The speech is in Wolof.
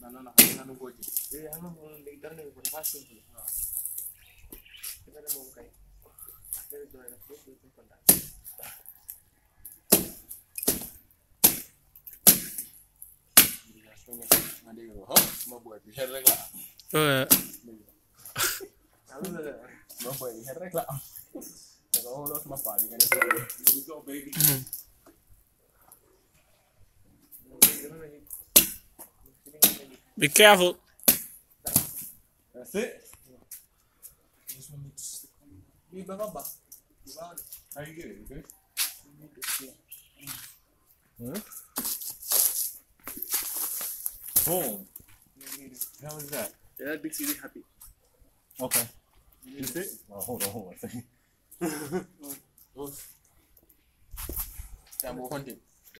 no, no go. I'm not going to turn it for fast. My boy, you had regular. My boy, you had regular. I go hold on to my father. You're going to go, baby. Be careful. That's it. Just want me to stick on you. How you get it? Okay? Boom. How is that? Yeah, big CD happy. Okay. Is it? Oh, hold on a second. That more hunting.